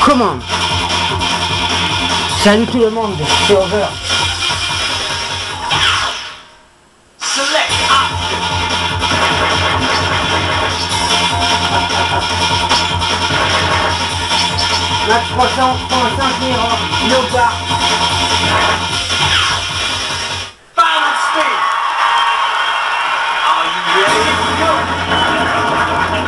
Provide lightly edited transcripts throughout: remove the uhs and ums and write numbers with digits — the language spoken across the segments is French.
commande. Salut tout le monde, c'est Over. Select option. Match 335 Miro, no bar. Final spin. Are you ready to go?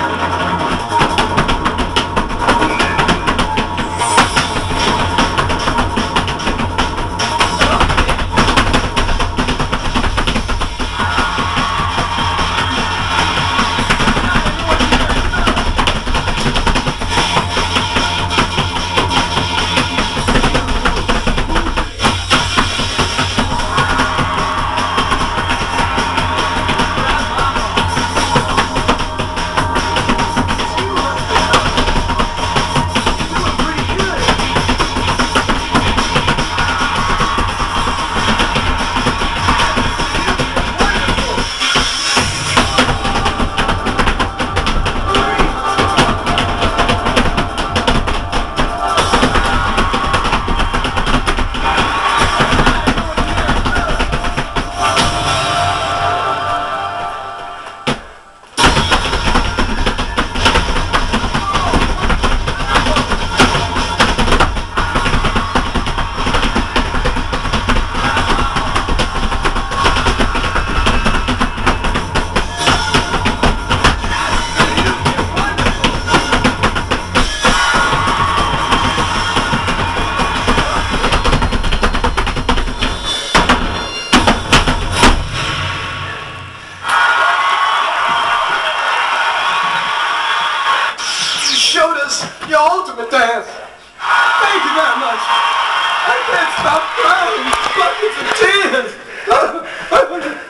Showed us your ultimate dance. Thank you very much. I can't stop crying. Buckets of tears.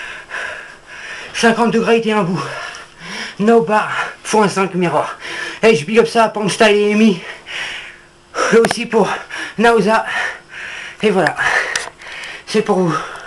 50 degrés était un bout. No bar, x5 Miro. Et je big up ça à Pangstyle et Amy. Et aussi pour Nausa. Et voilà. C'est pour vous.